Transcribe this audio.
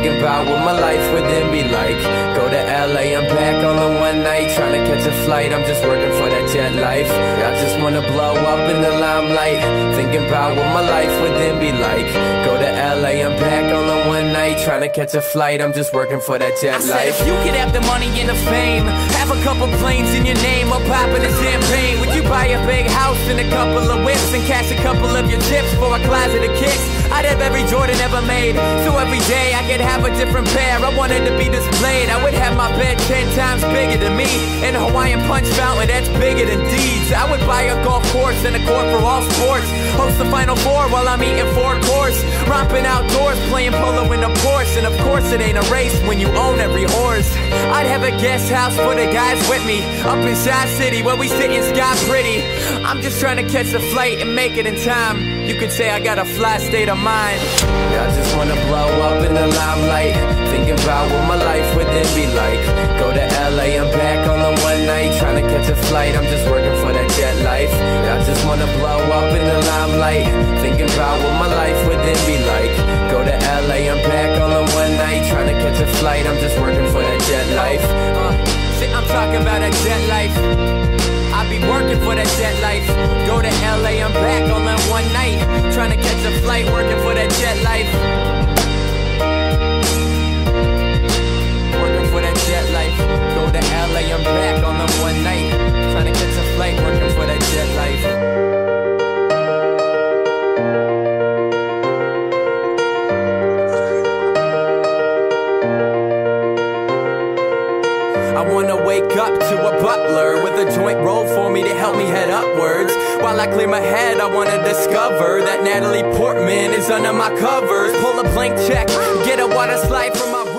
thinking about what my life would then be like. Go to LA, I'm back on the one night, trying to catch a flight, I'm just working for that jet life. I just wanna blow up in the limelight, thinking about what my life would then be like. Go to LA, I'm back on the one night, trying to catch a flight, I'm just working for that jet life. If you could have the money and the fame, have a couple planes in your name, or popping a champagne, would you buy a big house and a couple of whips, and cash a couple of your chips for a closet of kicks? I'd have every Jordan ever made, so every day I could have a different pair. I wanted to be displayed, I would have my bed 10 times bigger than me, and a Hawaiian punch fountain that's bigger than Deeds. I would buy a golf course and a court for all sports, host the Final Four while I'm eating 4 course, romping outdoors, playing polo in a Porsche. And of course it ain't a race when you own every horse. I'd have a guest house for the guys with me, up in Shy City where we sit in sky pretty. I'm just trying to catch a flight and make it in time. You could say I got a fly state of mind. I just wanna blow up in the limelight, thinking about what my life would then be like. Go to LA, I'm back on the one night, trying to catch a flight, I'm just working for that jet life. I just wanna blow up in the limelight, thinking about what my life would then be like. Go to LA, I'm back on the one night, trying to catch a flight, I'm just working for that jet life. I'm talking about that jet life, I be working for that jet life. Go to LA, I'm back on that one night, trying to catch a flight, working for that jet life. Working for that jet life. Go to LA, I'm back on the one night, trying to catch a flight, working for that jet life. I wanna wake up to a butler with a joint roll for me to help me head upwards. While I clear my head, I wanna discover that Natalie Portman is under my covers. Pull a blank check, get a water slide from my